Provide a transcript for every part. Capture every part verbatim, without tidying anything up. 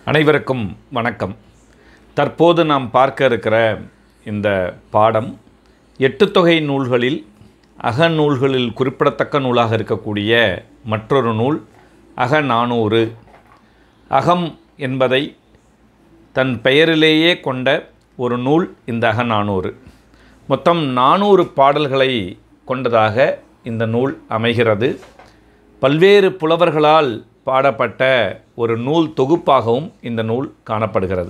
அனைவருக்கும் வணக்கம். தற்போது நாம் பார்க்க இருக்கிற இந்த பாடம் எட்டுத்தொகை நூல்களில் அகநூல்களில் குறிப்பிடத்தக்க நூலாக இருக்கக்கூடிய மற்றொரு நூல் அகநானூறு. அகம் என்பதை தன் பெயரிலேயே கொண்ட ஒரு நூல் இந்த அகநானூறு. மொத்தம் நானூறு பாடல்களை கொண்டதாக இந்த நூல் அமைகிறது. பல்வேறு புலவர்களால் பாடப்பட்ட ஒரு நூல் தொகுப்பாகவும் இந்த நூல் காணப்படுகிறது.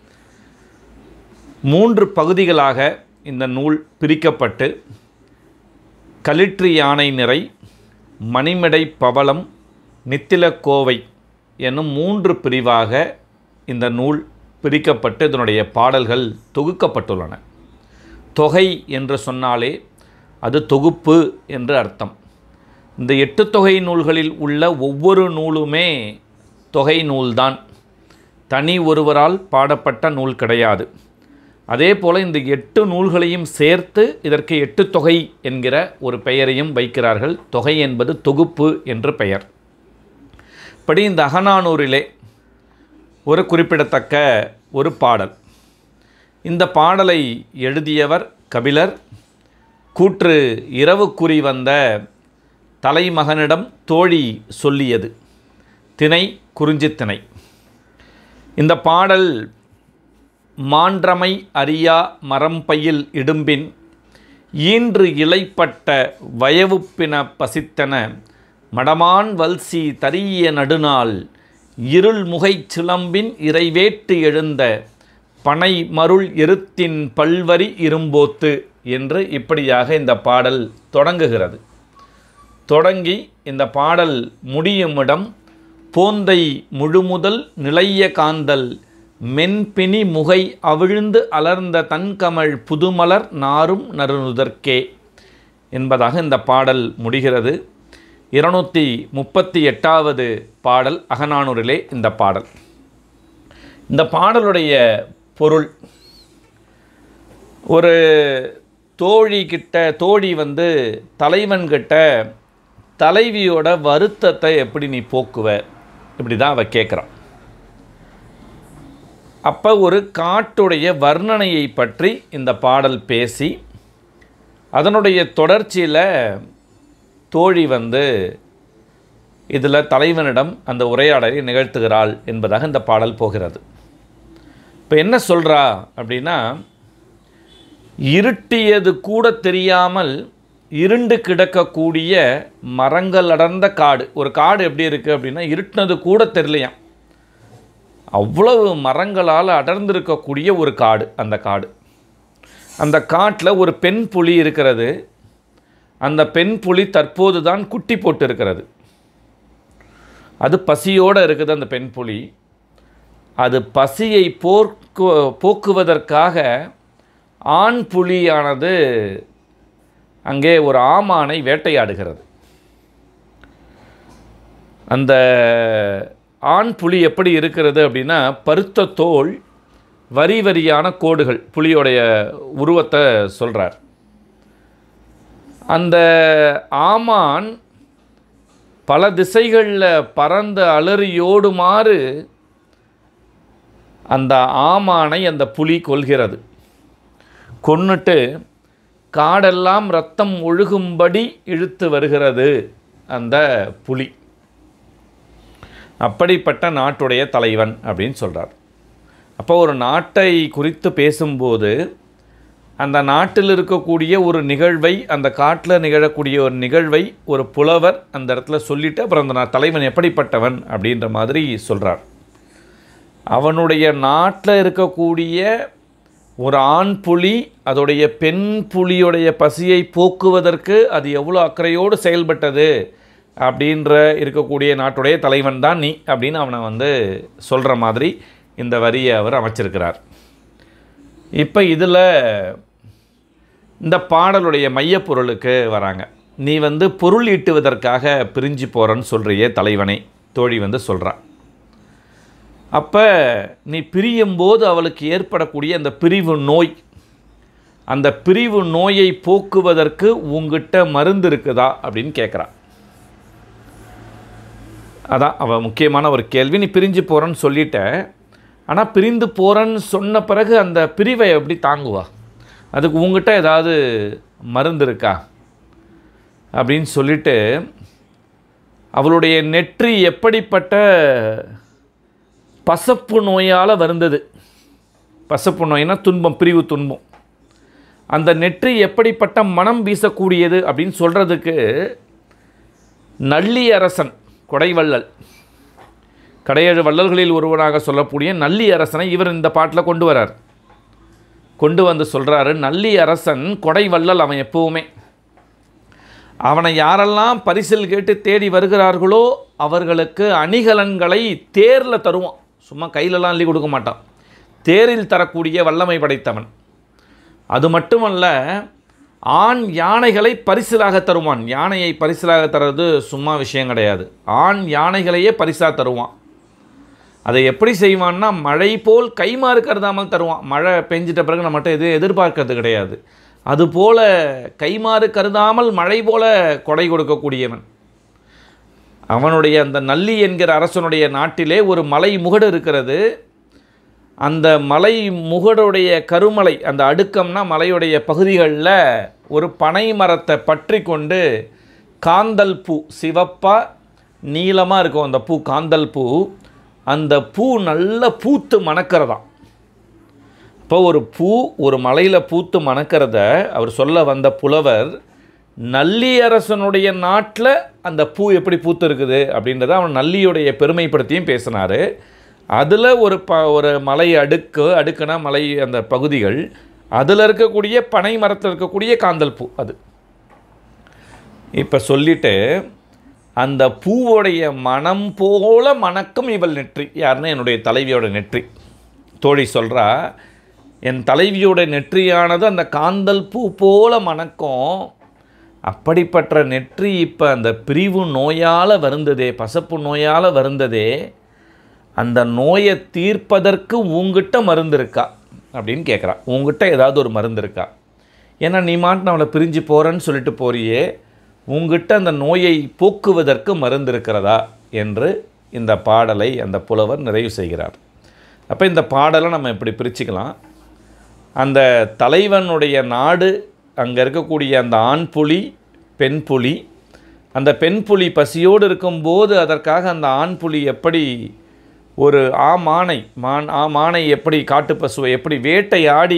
மூன்று பகுதிகளாக இந்த நூல் பிரிக்கப்பட்டு களிற்று யானை நிறை, மணிமிடை பவளம், நித்திலக்கோவை எனும் மூன்று பிரிவாக இந்த நூல் பிரிக்கப்பட்டு இதனுடைய பாடல்கள் தொகுக்கப்பட்டுள்ளன. தொகை என்று சொன்னாலே அது தொகுப்பு என்று அர்த்தம். இந்த எட்டு தொகை நூல்களில் உள்ள ஒவ்வொரு நூலுமே தொகை நூல்தான், தனி ஒருவரால் பாடப்பட்ட நூல் கிடையாது. அதே போல் இந்த எட்டு நூல்களையும் சேர்த்து இதற்கு எட்டு தொகை என்கிற ஒரு பெயரையும் வைக்கிறார்கள். தொகை என்பது தொகுப்பு என்று பெயர். இப்படி இந்த அகநானூறிலே ஒரு குறிப்பிடத்தக்க ஒரு பாடல். இந்த பாடலை எழுதியவர் கபிலர். கூற்று இரவு குறி வந்த தலைமகனிடம் தோழி சொல்லியது. திணை குறிஞ்சித்திணை. இந்த பாடல் மான்றமை அறியா மரம்பையில் இடும்பின் ஈன்று இலைப்பட்ட வயவுப்பின பசித்தன மடமான் வல்சி தரிய நடுநாள் இருள்முகை சிலம்பின் இறைவேட்டு எழுந்த பனை மருள் எருத்தின் பல்வரி இரும்போத்து என்று இப்படியாக இந்த பாடல் தொடங்குகிறது. தொடங்கி இந்த பாடல் முடியுமிடம் போந்தை முழுமுதல் நிலைய காந்தல் மென்பிணி முகை அவிழ்ந்து அலர்ந்த தன்கமழ் புதுமலர் நாரும் நறுநுதற்கே என்பதாக இந்த பாடல் முடிகிறது. இருநூற்றி முப்பத்தி எட்டாவது பாடல் அகநானூறிலே இந்த பாடல். இந்த பாடலுடைய பொருள், ஒரு தோழி கிட்ட தோழி வந்து தலைவன்கிட்ட தலைவியோட வருத்தத்தை எப்படி நீ போக்குவ, இப்படி தான் அவள் கேட்குறான். அப்போ ஒரு காட்டுடைய வர்ணனையை பற்றி இந்த பாடல் பேசி அதனுடைய தொடர்ச்சியில் தோழி வந்து இதில் தலைவனிடம் அந்த உரையாடலை நிகழ்த்துகிறாள் என்பதாக இந்த பாடல் போகிறது. இப்போ என்ன சொல்கிறா அப்படின்னா, இருட்டியது கூட தெரியாமல் இருண்டு கிடக்கக்கூடிய மரங்கள் அடர்ந்த காடு. ஒரு காடு எப்படி இருக்குது அப்படின்னா, இருட்டினது கூட தெரியலையாம், அவ்வளவு மரங்களால் அடர்ந்திருக்கக்கூடிய ஒரு காடு. அந்த காடு அந்த காட்டில் ஒரு பெண் புலி இருக்கிறது. அந்த பெண் புலி தற்போது தான் குட்டி போட்டு இருக்கிறது. அது பசியோடு இருக்குது. அந்த பெண் புலி அது பசியை போக்கு போக்குவதற்காக ஆண் புலியானது அங்கே ஒரு ஆமானை வேட்டையாடுகிறது. அந்த ஆண் புலி எப்படி இருக்கிறது அப்படின்னா, பருத்த தோல், வரி வரியான கோடுகள், புலியோடைய உருவத்தை சொல்கிறார். அந்த ஆமான் பல திசைகளில் பறந்த அலறியோடுமாறு அந்த ஆமானை அந்த புலி கொல்கிறது. கொன்னுட்டு காடெல்லாம் இரத்தம் ஒழுகும்படி இழுத்து வருகிறது அந்த புலி. அப்படிப்பட்ட நாட்டுடைய தலைவன் அப்படின்னு சொல்கிறார். அப்போ ஒரு நாட்டை குறித்து பேசும்போது அந்த நாட்டில் இருக்கக்கூடிய ஒரு நிகழ்வை, அந்த காட்டில் நிகழக்கூடிய ஒரு நிகழ்வை ஒரு புலவர் அந்த இடத்துல சொல்லிவிட்டு அப்புறம் அந்த தலைவன் எப்படிப்பட்டவன் அப்படின்ற மாதிரி சொல்கிறார். அவனுடைய நாட்டில் இருக்கக்கூடிய ஒரு ஆண் புலி அதோடைய பெண் புலியுடைய பசியை போக்குவதற்கு அது எவ்வளோ அக்கறையோடு செயல்பட்டது அப்படின்ற இருக்கக்கூடிய நாட்டுடைய தலைவன் தான் நீ அப்படின்னு அவனை வந்து சொல்கிற மாதிரி இந்த வரியை அவர் அமைச்சிருக்கிறார். இப்போ இதில் இந்த பாடலுடைய மையப்பொருளுக்கு வராங்க. நீ வந்து பொருள் ஈட்டுவதற்காக பிரிஞ்சு போகிறன்னு சொல்கிறியே தலைவனை, தோழி வந்து சொல்கிறான். அப்போ நீ பிரியும்போது அவளுக்கு ஏற்படக்கூடிய அந்த பிரிவு நோய், அந்த பிரிவு நோயை போக்குவதற்கு உங்ககிட்ட மருந்து இருக்குதா அப்படின்னு கேட்குறான். அதான் அவள் முக்கியமான ஒரு கேள்வி. நீ பிரிஞ்சு போகிறன்னு சொல்லிட்ட, ஆனால் பிரிந்து போகிறேன்னு சொன்ன பிறகு அந்த பிரிவை எப்படி தாங்குவா? அதுக்கு உங்ககிட்ட ஏதாவது மருந்து இருக்கா அப்படின்னு சொல்லிட்டு அவளுடைய நெற்றி எப்படிப்பட்ட பசப்பு நோயால் வருந்தது. பசப்பு நோயினா துன்பம், பிரிவு துன்பம். அந்த நெற்றி எப்படிப்பட்ட மனம் வீசக்கூடியது அப்படின்னு சொல்கிறதுக்கு நல்லி அரசன் கொடைவள்ளல், கடையேழு வள்ளல்களில் ஒருவனாக சொல்லக்கூடிய நல்லி அரசனை இவர் இந்த பாட்டில் கொண்டு வரார். கொண்டு வந்து சொல்கிறாரு, நல்லி அரசன் கொடைவள்ளல். அவன் எப்பவுமே அவனை யாரெல்லாம் பரிசில் கேட்டு தேடி வருகிறார்களோ அவர்களுக்கு அணிகலன்களை தேரில் தருவான். சும்மா கையிலலாம் அள்ளி கொடுக்க மாட்டான். தேரில் தரக்கூடிய வல்லமை படைத்தவன். அது மட்டுமல்ல, ஆண் யானைகளை பரிசிலாக தருவான். யானையை பரிசிலாக தர்றது சும்மா விஷயம் கிடையாது. ஆண் யானைகளையே பரிசாக தருவான். அதை எப்படி செய்வான்னா, மழை போல் கைமாறு கருதாமல் தருவான். மழை பெஞ்சிட்ட பிறகு நம்மகிட்ட எதுவும் எதிர்பார்க்கறது கிடையாது. அதுபோல் கைமாறு கருதாமல் மழை போல கொடை கொடுக்கக்கூடியவன். அவனுடைய அந்த நல்லி என்கிற அரசனுடைய நாட்டிலே ஒரு மலை முகடு இருக்கிறது. அந்த மலை முகடுடைய கருமலை, அந்த அடுக்கம்னா மலையுடைய பகுதிகளில் ஒரு பனை மரத்தை பற்றி கொண்டு காந்தல் பூ, சிவப்பாக நீளமாக இருக்கும் அந்த பூ, காந்தல் பூ. அந்த பூ நல்ல பூத்து மணக்கிறதாம். இப்போ ஒரு பூ ஒரு மலையில் பூத்து மணக்கிறத அவர் சொல்ல வந்த புலவர், நல்லி அரசனுடைய நாட்டில் அந்த பூ எப்படி பூத்து இருக்குது அப்படின்றத அவன் நல்லியுடைய பெருமைப்படுத்தியும் பேசினார். அதில் ஒரு ப ஒரு மலை அடுக்கு, அடுக்குனா மலை அந்த பகுதிகள், அதில் இருக்கக்கூடிய பனை மரத்தில் இருக்கக்கூடிய காந்தல் பூ அது. இப்போ சொல்லிவிட்டு, அந்த பூவோடைய மனம் போல மணக்கும் இவள் நெற்றி. யாருன்னா என்னுடைய தலைவியோட நெற்றி. தோழி சொல்கிறா, என் தலைவியோட நெற்றியானது அந்த காந்தல் பூ போல மணக்கும். அப்படிப்பட்ட நெற்றி இப்போ அந்த பிரிவு நோயால் வருந்ததே, பசப்பு நோயால் வருந்ததே, அந்த நோயை தீர்ப்பதற்கு உங்ககிட்ட மருந்து இருக்கா அப்படின்னு கேட்குறா. உங்ககிட்ட ஏதாவது ஒரு மருந்து இருக்கா? ஏன்னா நீ மாட்டு அவளை பிரிஞ்சு போகிறேன்னு சொல்லிட்டு போறியே, உங்ககிட்ட அந்த நோயை போக்குவதற்கு மருந்து இருக்கிறதா என்று இந்த பாடலை அந்த புலவர் நிறைவு செய்கிறார். அப்போ இந்த பாடலை நம்ம இப்படி பிரிச்சுக்கலாம். அந்த தலைவனுடைய நாடு, அங்கே இருக்கக்கூடிய அந்த ஆண் புலி, பெண் புலி. அந்த பெண் புலி பசியோடு இருக்கும்போது அதற்காக அந்த ஆண் புலி எப்படி ஒரு ஆமானை மான் ஆமானை எப்படி காட்டு பசுவை எப்படி வேட்டையாடி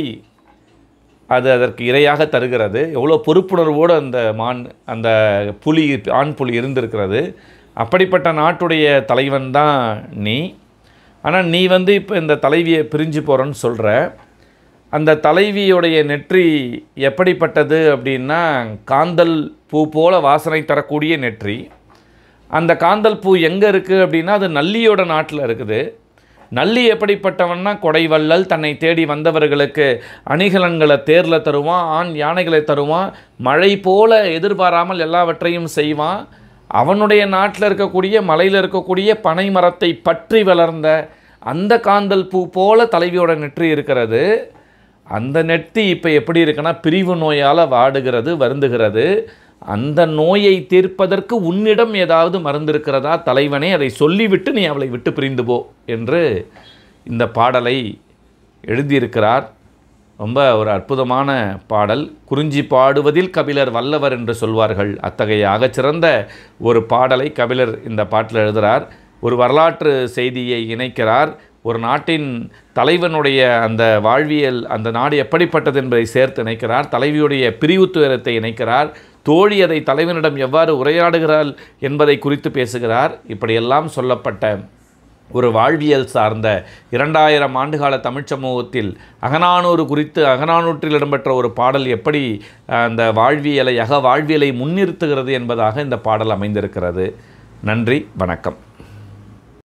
அது அதற்கு இரையாக தருகிறது, எவ்வளோ பொறுப்புணர்வோடு அந்த மான் அந்த புலி ஆண் புலி இருந்திருக்கிறது. அப்படிப்பட்ட நாட்டுடைய தலைவன் தான் நீ. ஆனால் நீ வந்து இப்போ இந்த தலைவியை பிரிஞ்சு போகிறேன்னு சொல்கிற. அந்த தலைவியுடைய நெற்றி எப்படிப்பட்டது அப்படின்னா, காந்தல் பூ போல வாசனை தரக்கூடிய நெற்றி. அந்த காந்தல் பூ எங்கே இருக்குது அப்படின்னா, அது நல்லியோட நாட்டில் இருக்குது. நல்லி எப்படிப்பட்டவன்னா, கொடைவள்ளல். தன்னை தேடி வந்தவர்களுக்கு அணிகலன்களை தேரில் தருவான், ஆண் யானைகளை தருவான், மழை போல எதிர்பாராமல் எல்லாவற்றையும் செய்வான். அவனுடைய நாட்டில் இருக்கக்கூடிய மலையில் இருக்கக்கூடிய பனை மரத்தை பற்றி வளர்ந்த அந்த காந்தல் பூ போல தலைவியோட நெற்றி இருக்கிறது. அந்த நெற்றி இப்போ எப்படி இருக்குன்னா, பிரிவு நோயால் வாடுகிறது, வருந்துகிறது. அந்த நோயை தீர்ப்பதற்கு உன்னிடம் ஏதாவது மருந்து இருக்கிறதா தலைவனே? அதை சொல்லிவிட்டு நீ அவளை விட்டு பிரிந்து போ என்று இந்த பாடலை எழுதியிருக்கிறார். ரொம்ப ஒரு அற்புதமான பாடல். குறிஞ்சி பாடுவதில் கபிலர் வல்லவர் என்று சொல்வார்கள். அத்தகைய ஆகச்சிறந்த ஒரு பாடலை கபிலர் இந்த பாட்டில் எழுதுகிறார். ஒரு வரலாற்று செய்தியை இணைக்கிறார். ஒரு நாட்டின் தலைவனுடைய அந்த வாழ்வியல், அந்த நாடு எப்படிப்பட்டது என்பதை சேர்த்து இணைக்கிறார். தலைவியுடைய பிரிவு துயரத்தை இணைக்கிறார். தோழி அதை தலைவனிடம் எவ்வாறு உரையாடுகிறாள் என்பதை குறித்து பேசுகிறார். இப்படியெல்லாம் சொல்லப்பட்ட ஒரு வாழ்வியல் சார்ந்த இரண்டாயிரம் ஆண்டுகால தமிழ் சமூகத்தில் அகநானூறு குறித்து, அகநானூற்றில் இடம்பெற்ற ஒரு பாடல் எப்படி அந்த வாழ்வியலை, அக வாழ்வியலை முன்னிறுத்துகிறது என்பதாக இந்த பாடல் அமைந்திருக்கிறது. நன்றி, வணக்கம்.